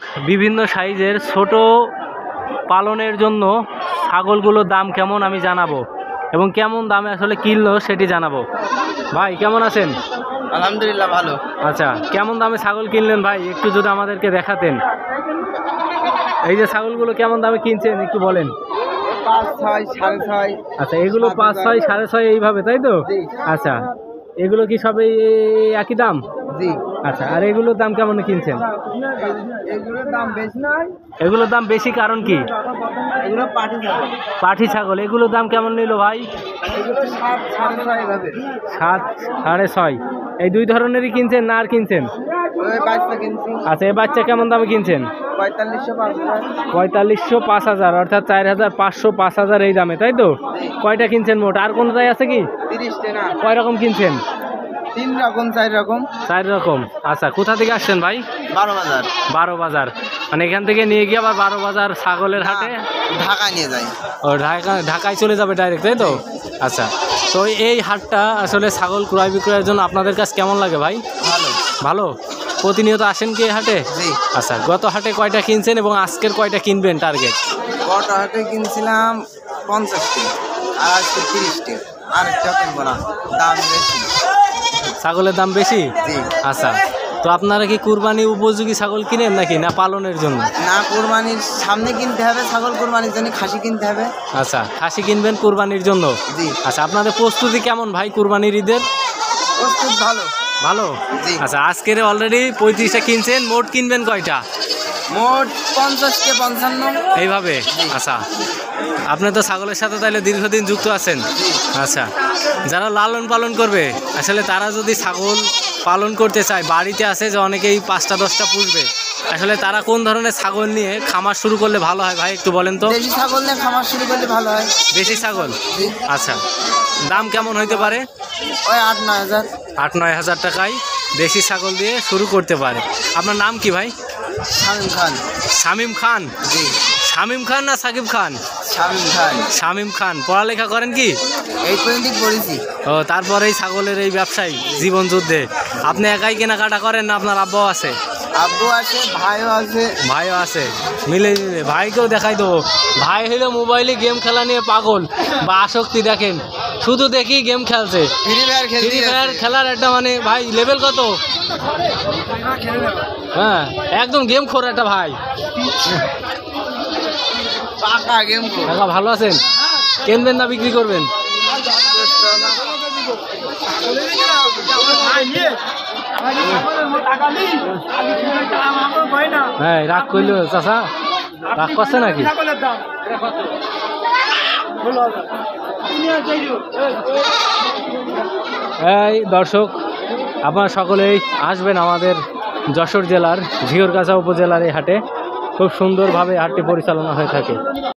বিভিন্ন সাইজের ছোট পালনের জন্য ছাগলগুলোর দাম কেমন আমি জানাবো এবং কেমন দামে আসলে কিনলো সেটি জানাবো। ভাই কেমন আছেন? আলহামদুলিল্লাহ ভালো। আচ্ছা, কেমন দামে ছাগল কিনলেন ভাই, একটু যদি আমাদেরকে দেখাতেন। এই যে ছাগলগুলো কেমন দামে কিনছেন একটু বলেন। 5, 6, 6.5। আচ্ছা, এগুলো 5, 6, 6.5 এইভাবে, তাই তো? আচ্ছা, এগুলো কি সব এই একই দাম? জি। আচ্ছা, আর এগুলোর দাম কেমন কিনছেন? এগুলোর দাম বেশি নয়। এগুলোর দাম বেশি কারণ কি? এগুলো পাটি ছাগল। পাঠি ছাগল, এগুলোর দাম কেমন নিল ভাই? এগুলো 7, 6.5 এভাবে। 7, 6.5। এই দুই ধরনেরই কিনছেন না আর কিনছেন? ওই বাচ্চা কিনছি। আচ্ছা, এই বাচ্চা কেমন দামে কিনছেন? 4500, 5000। 4500, 5000, অর্থাৎ 4500, 5000 এই দামে, তাই তো? কয়টা কিনছেন মোট? আর কোনটাই আছে কি? 30টা না। কয় রকম কিনছেন? 3 রকম, 4 রকম। 4 রকম। আচ্ছা, কোথা থেকে আসছেন ভাই? 12 বাজার। 12 বাজার, মানে এখান থেকে নিয়ে গিয়ে আবার 12 বাজার ছাগলের হাটে ঢাকায় নিয়ে যাই। ও ঢাকায় চলে যাবে ডাইরেক্ট, তাই তো? আচ্ছা, তো এই হাটটা আসলে ছাগল ক্রয় বিক্রয়ের জন্য আপনাদের কাছে কেমন লাগে ভাই? ভালো। ভালো। প্রতিনিয়ত আসেন কি এই হাটে? জি। আচ্ছা, গত হাটে কয়টা কিনছেন এবং আজকের কয়টা কিনবেন টার্গেট? গত হাটে কিনছিলাম 50টি, আর আজকে 30টি। আর একটা কিনবো না, দাম বেশি। ছাগলের দাম বেশি? জি। আচ্ছা, তো আপনারা কি কুরবানি উপযোগী ছাগল কিনেন নাকি না পালনের জন্য? না, কুরবানির সামনে কিনতে হবে ছাগল, কুরবানির জন্য খাসি কিনতে হবে। আচ্ছা, খাসি কিনবেন কুরবানির জন্য? জি। আচ্ছা, আপনাদের প্রস্তুতি কেমন ভাই কুরবানির ঈদের? প্রস্তুত ভালো। ভালো। জি। আচ্ছা, আজকের অলরেডি 35টা কিনছেন, মোট কিনবেন কয়টা? মোট 50 কে 55। এইভাবে? আচ্ছা, আপনি তো ছাগলের সাথে তাহলে দীর্ঘদিন যুক্ত আছেন। আচ্ছা, যারা লালন পালন করবে আসলে তারা যদি ছাগল পালন করতে চায়, বাড়িতে আছে যে অনেকেই 5টা 10টা পুষবে, আসলে তারা কোন ধরনের ছাগল নিয়ে খামার শুরু করলে ভালো হয় ভাই একটু বলেন তো? দেশি ছাগল নিয়ে খামার শুরু করলে ভালো হয়। দেশি ছাগল? জি। আচ্ছা, দাম কেমন হইতে পারে? ওই 8-9 হাজার। 8-9 হাজার টাকায় দেশি ছাগল দিয়ে শুরু করতে পারে। আপনার নাম কি ভাই? শামীম খান। শামীম খান? জি। শামীম খান না সাকিব খান? শামীম খান। শামীম খান। পড়ালেখা করেন কি? এই পর্যন্ত পড়েছি। ও, তারপরেই ছাগলের এই ব্যবসায়ী জীবন যুদ্ধে আপনি একাই কেনাকাটা করেন না আপনার আব্বাও আছে? আব্বু আছে, ভাইও আছে। ভাইও আছে, মিলে মিলে ভাইকেও দেখাই দেবো। ভাই হইলো মোবাইলে গেম খেলা নিয়ে পাগল বা আসক্তি, দেখেন শুধু দেখি গেম খেলছে। ফ্রি ফায়ার খেলতে ফ্রি ফায়ার খেলার একটা মানে ভাই লেভেল কত? হ্যাঁ, একদম গেম খোর একটা ভাই। পাকা গেম। কাকা ভালো আছেন? কিনবেন না বিক্রি করবেন? হ্যাঁ, রাগ করলো চাচা, রাগ করছে নাকি? এই দর্শক, আপনারা সকলেই আসবেন আমাদের যশোর জেলার ঝিওরগাছা উপজেলার এই হাটে। খুব সুন্দরভাবে হাটটি পরিচালনা হয়ে থাকে।